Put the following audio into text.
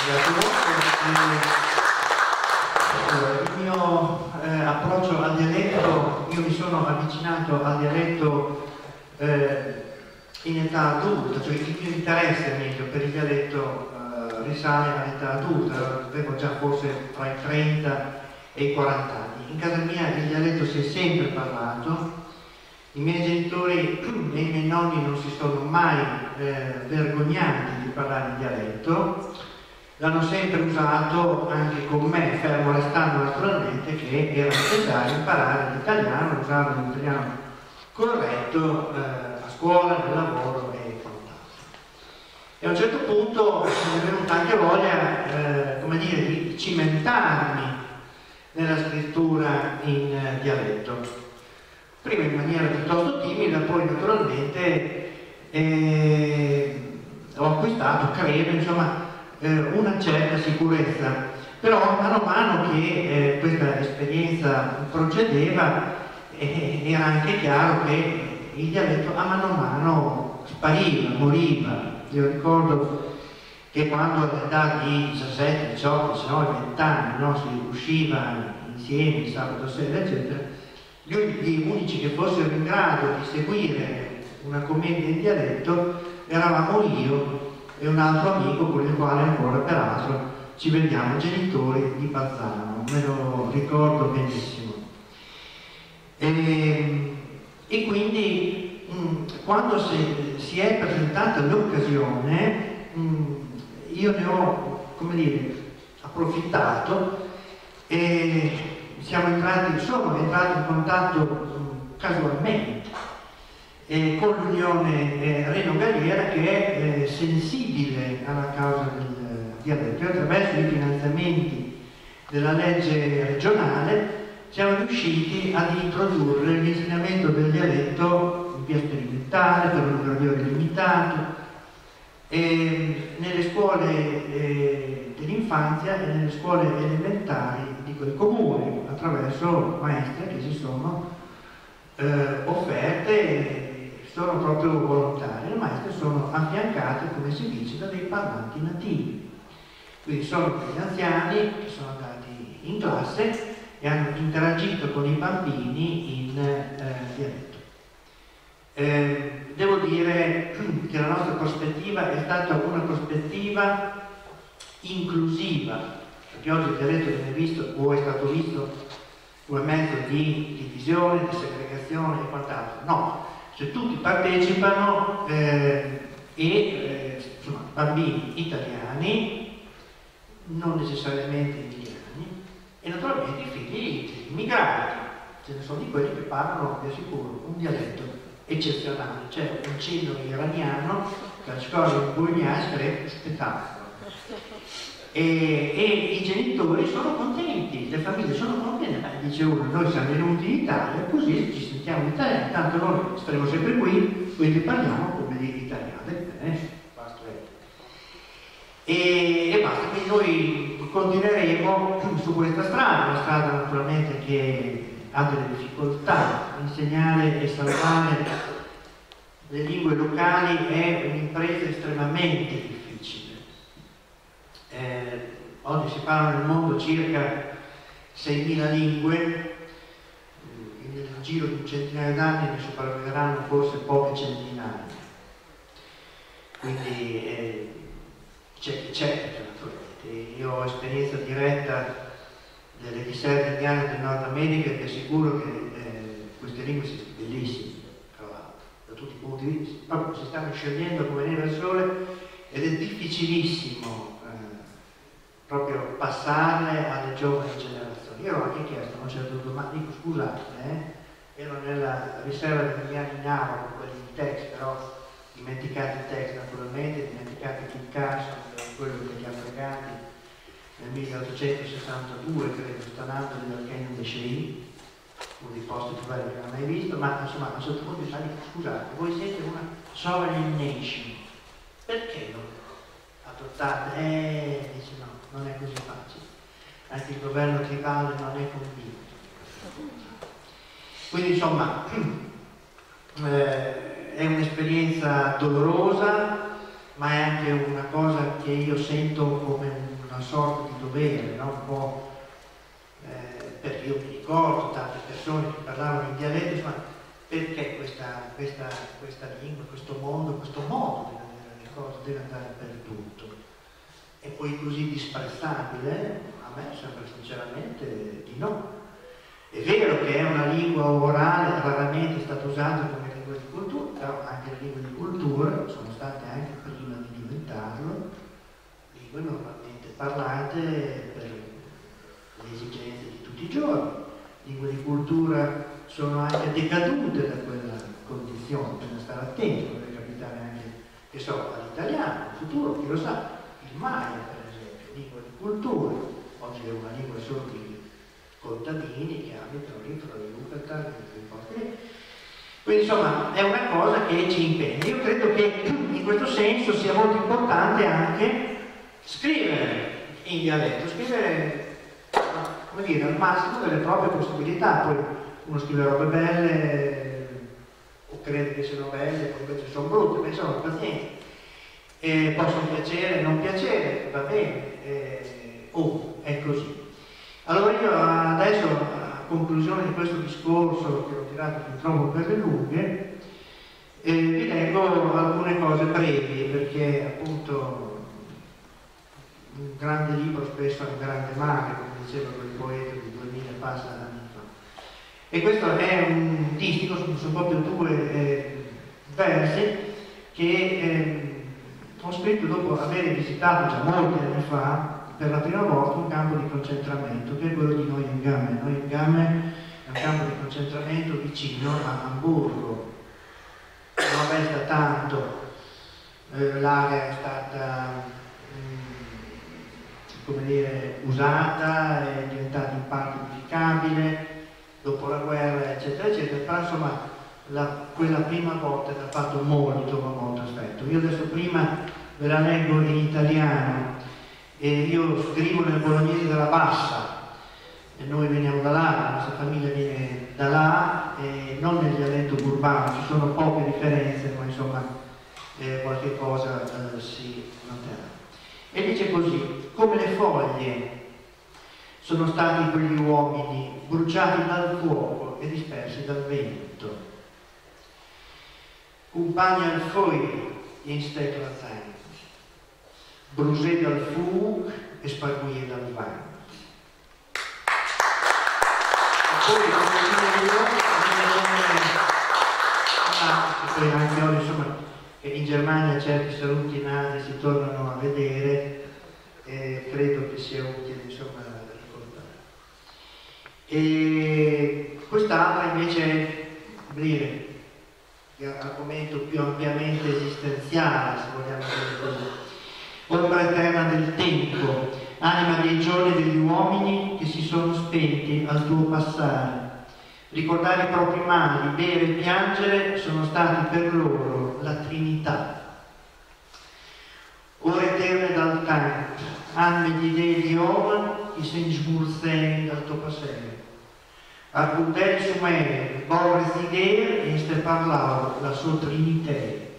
Il mio approccio al dialetto, io mi sono avvicinato al dialetto in età adulta, cioè il mio interesse meglio per il dialetto risale all'età adulta, avevo già forse tra i 30 e i 40 anni. In casa mia il dialetto si è sempre parlato, i miei genitori e i miei nonni non si sono mai vergognati di parlare in dialetto, l'hanno sempre usato anche con me, fermo restando naturalmente che era necessario imparare l'italiano, usare l'italiano corretto a scuola, nel lavoro e quant'altro. E a un certo punto mi è venuta anche voglia, come dire, di cimentarmi nella scrittura in dialetto. Prima in maniera piuttosto timida, poi naturalmente ho acquistato, credo, insomma, una certa sicurezza. Però mano a mano che questa esperienza procedeva era anche chiaro che il dialetto a mano spariva, moriva. Io ricordo che quando all'età di 17, 18, 19, 20 anni, no, si usciva insieme sabato sera, eccetera, gli unici che fossero in grado di seguire una commedia in dialetto eravamo io e un altro amico con il quale ancora peraltro ci vediamo, genitori di Bazzano, me lo ricordo benissimo. E quindi quando si è presentata l'occasione io ne ho, come dire, approfittato e sono entrati in contatto casualmente con l'Unione Reno Galliera, che è sensibile alla causa del dialetto, e attraverso i finanziamenti della legge regionale siamo riusciti ad introdurre l'insegnamento del dialetto in via sperimentale per un numero di ore limitato nelle scuole dell'infanzia e nelle scuole elementari di quel comune, attraverso maestre che si sono offerte e sono proprio volontarie. Le maestre sono affiancate, come si dice, da dei parlanti nativi. Quindi sono degli anziani che sono andati in classe e hanno interagito con i bambini in dialetto. Devo dire che la nostra prospettiva è stata una prospettiva inclusiva, perché oggi il dialetto viene visto o è stato visto come mezzo di divisione, di segregazione e quant'altro. No, cioè tutti partecipano insomma, bambini italiani, non necessariamente emiliani, e naturalmente i figli di immigrati. Ce ne sono di quelli che parlano, vi assicuro, un dialetto eccezionale. C'è un cinno iraniano che a scuola in Bugnasca è spettacolo. E i genitori sono contenti, le famiglie sono contente, dice uno, noi siamo venuti in Italia, così ci sentiamo italiani, tanto noi staremo sempre qui, quindi parliamo come gli italiani. Basta. E basta, quindi noi continueremo su questa strada, una strada naturalmente che ha delle difficoltà. Insegnare e salvare le lingue locali è un'impresa estremamente difficile. Oggi si parlano nel mondo circa 6.000 lingue, nel giro di un centinaio d'anni ne sopravviveranno forse poche centinaia. Quindi c'è naturalmente. Io ho esperienza diretta delle riserve indiane del Nord America e ti assicuro che queste lingue sono bellissime, tra l'altro, da tutti i punti di vista, proprio si stanno sciogliendo come neve al sole ed è difficilissimo proprio passarle alle giovani generazioni. Io ho anche chiesto a un certo punto, ma dico scusate, ero nella riserva degli indiani in Navajo, quelli di Tex, però dimenticati il Tex naturalmente, dimenticati Kit Carson, quello degli africani nel 1862, credo, stanando nel Canyon de Chey, uno dei posti più belli che non ho mai visto, ma insomma a un certo punto dico, scusate, voi siete una sovereign nation, perché non adottate? Dice no, non è così facile, anche il governo tribale non è convinto. Quindi insomma è un'esperienza dolorosa, ma è anche una cosa che io sento come un una sorta di dovere, no? Un po', perché io mi ricordo tante persone che parlavano in dialetto, insomma, perché questa lingua, questo modo di vedere le cose deve andare per tutto. E poi così disprezzabile? A me sembra sinceramente di no. È vero che è una lingua orale, raramente è stata usata come lingua di cultura, però anche le lingue di cultura sono state anche prima di diventarlo, lingue normalmente parlate per le esigenze di tutti i giorni. Lingue di cultura sono anche decadute da quella condizione, bisogna stare attenti, potrebbe capitare anche, che so, all'italiano, in futuro, chi lo sa, il Maya per esempio, lingua di cultura, oggi è una lingua solo di contadini che abitano lì fra le Yucatan e i posti. Quindi insomma è una cosa che ci impegna. Io credo che in questo senso sia molto importante anche scrivere in dialetto, scrivere, come dire, al massimo delle proprie possibilità. Poi uno scrive robe belle o crede che siano belle, poi invece sono brutte, ma insomma pazienza. Possono piacere, non piacere, va bene, è così. Allora io adesso, a conclusione di questo discorso, che ho tirato fin troppo per le lunghe, vi leggo alcune cose brevi, perché appunto un grande libro spesso è un grande mare, come diceva quel poeta di 2000 passa anni fa. E questo è un distico, sono proprio due versi che ho scritto dopo aver visitato già molti anni fa per la prima volta un campo di concentramento, che è quello di Neuengamme. Neuengamme è un campo di concentramento vicino a Amburgo. Non resta tanto, l'area è stata come dire, usata, è diventata in parte edificabile dopo la guerra, eccetera, eccetera, però insomma quella prima volta ha fatto molto effetto. Io adesso prima ve la leggo in italiano. Io scrivo nel bolognese della Bassa, e noi veniamo da là, la nostra famiglia viene da là, e non nel dialetto urbano, ci sono poche differenze, ma insomma qualche cosa si noterà. E dice così: come le foglie sono stati quegli uomini bruciati dal fuoco e dispersi dal vento. Compagni al feuille in stek la zain, brusé dal fug e sparguie dal vento. E poi anche oggi, insomma, in Germania certi saluti nati si tornano a vedere, e credo che sia utile, insomma, ricordare. E quest'altra invece, dire, è un argomento più ampiamente esistenziale, se vogliamo dire così. Ombra eterna del tempo, anima dei giorni degli uomini che si sono spenti al tuo passare. Ricordare i propri mali, bere e piangere sono stati per loro la Trinità. Ore eterne dal canto, anime di idee di uomo che si smurzano dal tuo passaggio. Arcudel sumere, borre zidere, e ste parlavo la sua Trinità.